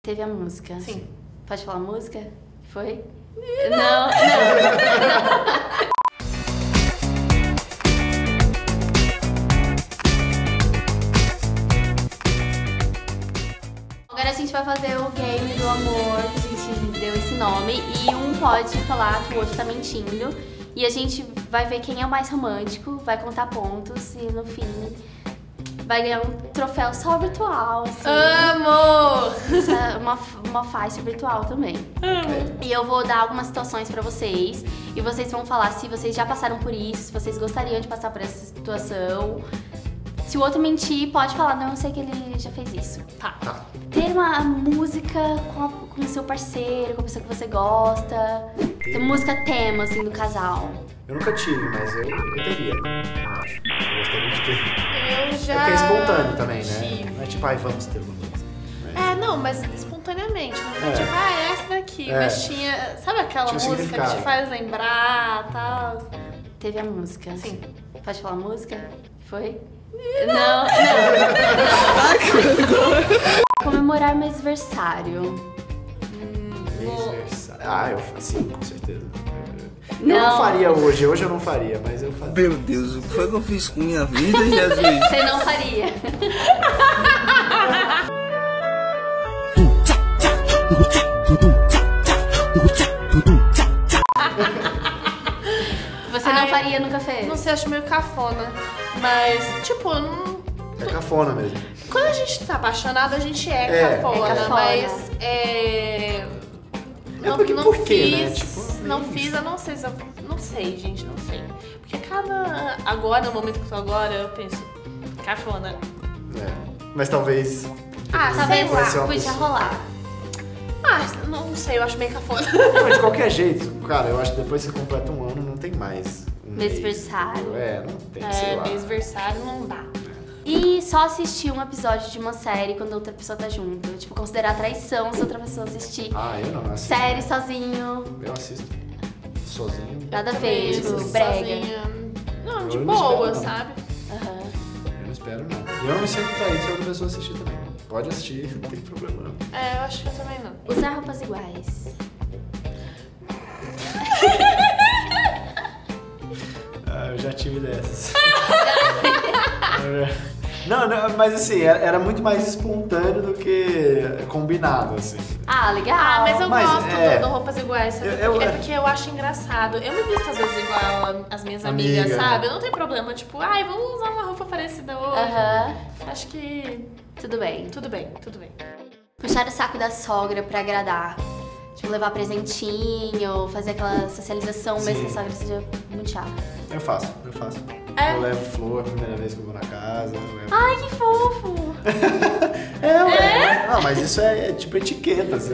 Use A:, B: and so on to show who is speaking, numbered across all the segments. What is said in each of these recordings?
A: Teve a música.
B: Sim.
A: Pode falar a música? Foi?
B: Não.
A: Agora a gente vai fazer o game do amor, que a gente deu esse nome, e um pode falar que o outro tá mentindo. E a gente vai ver quem é o mais romântico, vai contar pontos e no fim vai ganhar um troféu só virtual, assim.
B: Amo!
A: Uma faixa virtual também.
B: Amo.
A: E eu vou dar algumas situações pra vocês e vocês vão falar se vocês já passaram por isso, se vocês gostariam de passar por essa situação. Se o outro mentir, pode falar, não, eu sei que ele já fez isso.
B: Tá.
A: Ter uma música com o seu parceiro, com a pessoa que você gosta. Ter música tema, assim, do casal.
C: Eu nunca tive, mas eu teria. Eu acho. Eu gostaria de ter.
B: Eu já...
C: É porque é espontâneo também, né?
B: tive.
C: Não é tipo, ai, vamos ter uma música.
B: É, não, mas espontaneamente. Não foi
C: É.
B: tipo, é essa daqui.
C: É.
B: Mas tinha... Sabe aquela
C: Tinha um
B: música que
C: significado.
B: te faz lembrar e tal?
A: Teve a música.
B: Sim.
A: Pode falar a música? Foi? Não. Comemorar meu aniversário.
C: Aniversário. Ah, eu sim, com certeza. Eu
A: Não.
C: não faria hoje eu não faria, mas eu fazia.
D: Meu Deus, o que foi que eu fiz com minha vida, Jesus?
A: Você não faria. Você não faria, nunca fez?
B: Não sei, acho meio cafona. Mas, tipo, não...
C: É cafona mesmo.
B: Quando a gente tá apaixonado, a gente
C: É
B: cafona,
A: cafona.
B: mas
C: porque
B: não
C: por quê, né?
B: fiz,
C: Tipo,
B: não
C: é
B: fiz, eu não sei se eu... Não sei, gente, não sei. Porque agora, no momento que eu tô agora, eu penso, cafona.
C: É. Mas talvez.
B: Ah,
A: Talvez
B: sei lá.
C: ser uma
A: podia
C: pessoa.
A: rolar.
B: Ah, não sei, eu acho meio cafona.
C: Não, de qualquer jeito, cara, eu acho que depois que você completa um ano, não tem mais.
A: Mêsversário.
C: Não tem, sei lá.
B: Mêsversário não dá.
A: E só assistir um episódio de uma série quando outra pessoa tá junto. Tipo, considerar traição se outra pessoa assistir.
C: Ah, eu não assisto.
A: Série sozinho.
C: Eu assisto. Sozinho.
A: Nada a ver, tipo,
B: Sozinha.
A: brega.
B: Não, de
C: Eu não
B: boa,
C: espero, não.
B: sabe?
A: Aham.
C: Eu não espero, não. E eu não me sinto traído se a outra pessoa assistir também. Pode assistir, não tem problema, não.
B: É, eu acho que eu também não.
A: Usar roupas iguais.
C: Ah, eu já tive dessas. Não, mas assim, era muito mais espontâneo do que combinado, assim.
A: Ah, legal.
B: Ah, mas eu
C: Mas,
B: gosto
C: é.
B: do roupas iguais, sabe? É porque eu acho engraçado. Eu me visto às vezes igual as minhas amigas,
C: Amiga,
B: sabe?
C: né?
B: Eu não tenho problema, tipo, ai, vamos usar uma roupa parecida hoje.
A: Aham.
B: Acho que
A: Tudo bem.
B: tudo bem, tudo bem.
A: Puxar o saco da sogra pra agradar. Tipo, levar presentinho, fazer aquela socialização, mesmo que a sogra seja muito chata.
C: Eu faço.
B: É?
C: Eu levo flor a primeira vez que eu vou na casa. Eu levo...
A: Ai, que fofo!
C: Ué. Não, mas isso é tipo etiqueta, assim.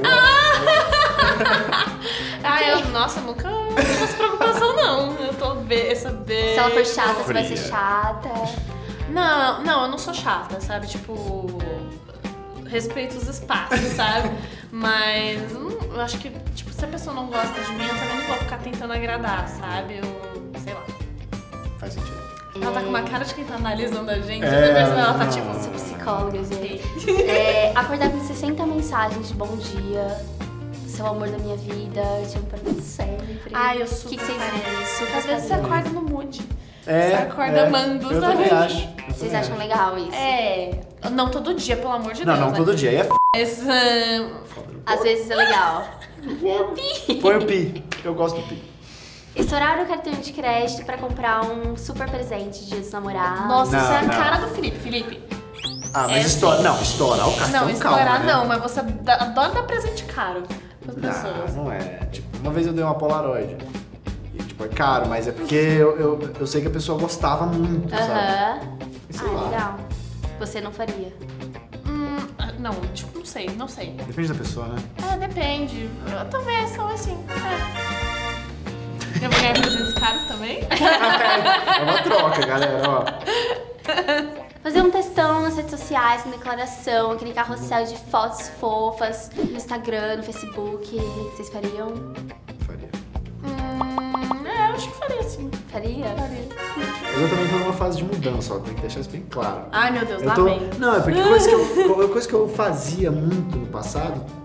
B: Nossa, eu nunca tive essa preocupação, não. Eu tô essa
A: Se ela for chata, você vai ser
C: Fria.
A: chata.
B: Não, eu não sou chata, sabe? Tipo, respeito os espaços, sabe? Mas eu acho que, tipo, se a pessoa não gosta de mim, eu também não vou ficar tentando agradar, sabe? Eu, sei lá.
C: Faz sentido.
B: Ela tá com uma cara de quem tá analisando a gente,
C: É,
B: você percebe, ela tá
C: não.
B: tipo,
A: Sou psicóloga, gente.
B: ok.
A: Acordar com 60 mensagens de bom dia, seu amor da minha vida, te amo para você sempre.
B: Ai, eu
A: O
B: super
A: que vocês
B: faria.
A: super
B: Às vezes você
A: fariam?
B: acorda no mood. Você acorda amando,
C: eu
B: sabe?
C: Também acho.
A: Vocês acham legal isso?
B: É. Não todo dia, pelo amor de
C: Não,
B: Deus.
C: não
B: né?
C: todo dia. Aí é
B: Mas,
A: Às vezes é legal.
C: Põe o pi. Eu gosto do pi.
A: Estourar o cartão de crédito pra comprar um super presente de Dia dos Namorados.
B: nossa,
C: Não,
B: isso é a
C: não.
B: cara do Felipe. Felipe.
C: Ah, mas estourar o cartão,
B: Não, estourar
C: calma, né?
B: não, mas você adora dar presente caro pras pessoas.
C: Não é. Tipo, uma vez eu dei uma Polaroid. E, tipo, é caro, mas é porque eu sei que a pessoa gostava muito, sabe?
A: Aham.
C: E sei lá.
A: Legal. Você não faria.
B: Não, tipo, não sei.
C: Depende da pessoa, né?
B: Depende. Eu talvez, só assim. Eu vou ganhar presentes caros também?
C: É uma troca, galera, ó.
A: Fazer um textão nas redes sociais, com declaração, aquele carrossel de fotos fofas no Instagram, no Facebook. Vocês fariam?
C: Faria.
B: Eu acho que faria sim.
A: Faria?
B: Faria.
C: Mas eu também tô numa fase de mudança, ó. Tem que deixar isso bem claro.
B: Ai, meu Deus,
C: Eu
B: lá
C: tô...
B: vem.
C: Não, é porque coisa que eu fazia muito no passado,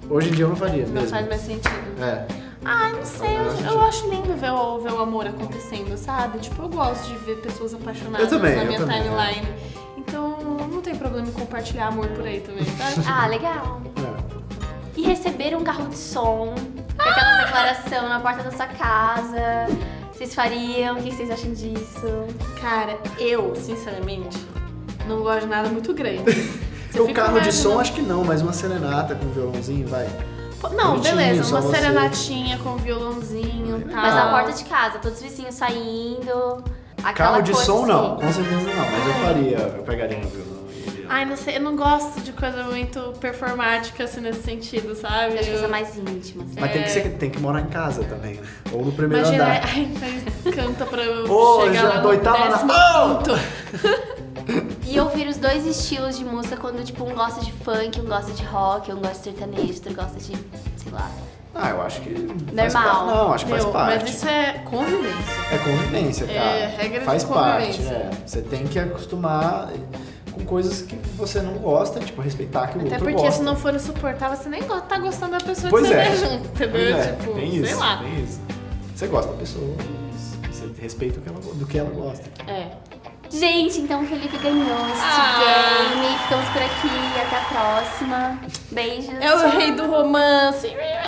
C: Hoje em dia eu não faria
B: Não
C: mesmo.
B: faz mais sentido.
C: É.
B: Ai, não sei, eu acho lindo ver o amor acontecendo, sabe? Tipo, eu gosto de ver pessoas apaixonadas
C: Eu também,
B: na
C: eu
B: minha
C: também,
B: timeline. Então, não tem problema em compartilhar amor por aí também, sabe?
A: Ah, legal.
C: É.
A: E receber um carro de som, com aquela declaração na porta da sua casa. Vocês fariam? O que vocês acham disso?
B: Cara, eu, sinceramente, não gosto de nada muito grande. Você
C: O
B: fica
C: carro de
B: imaginando-
C: som acho que não, mas uma serenata com violãozinho, vai.
B: Não,
C: Bonitinho,
B: beleza,
C: só
B: uma
C: você.
B: serenatinha com violãozinho e tal.
A: Mas na porta de casa, todos os vizinhos saindo. Aquela
C: Carro de
A: coisa
C: som
A: assim.
C: não, com certeza não, mas eu faria, eu pegaria no violão. e iria.
B: Ai, não sei, eu não gosto de coisa muito performática, assim, nesse sentido, sabe?
A: Eu acho coisa mais íntima. Assim.
C: Mas tem que morar em casa também, né? Ou no primeiro
B: Imagina,
C: andar.
B: ai, canta pra eu
C: Ô,
B: chegar
C: já
B: lá no
C: doitava na
B: 10º
C: mão!
B: ponto.
A: E ouvir os dois estilos de música quando, tipo, um gosta de funk, um gosta de rock, um gosta de sertanejo, outro gosta de, sei lá.
C: Ah, eu acho que
A: Normal.
C: Não, acho que faz
B: Meu,
C: parte.
B: mas isso é convivência.
C: É convivência, cara.
B: É regra de
C: faz parte,
B: convivência.
C: né? Você tem que acostumar com coisas que você não gosta, tipo, respeitar que o
B: Até
C: outro
B: porque
C: gosta.
B: se não for insuportável, você nem tá gostando da pessoa
C: Pois
B: que você
C: é.
B: vê junto, entendeu?
C: Pois é,
B: Tipo,
C: tem
B: sei
C: isso,
B: lá.
C: tem isso. Você gosta da pessoa, você respeita do que ela gosta.
B: É.
A: Gente, então o Felipe ganhou este
B: Ah.
A: game. Ficamos por aqui. Até a próxima. Beijos.
B: É o rei do romance.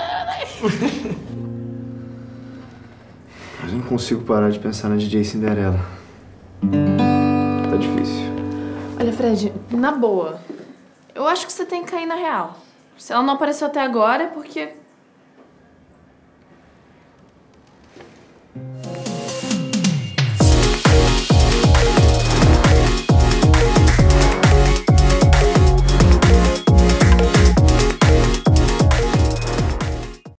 E: Mas eu não consigo parar de pensar na DJ Cinderela. Tá difícil.
B: Olha, Fred, na boa, eu acho que você tem que cair na real. Se ela não apareceu até agora é porque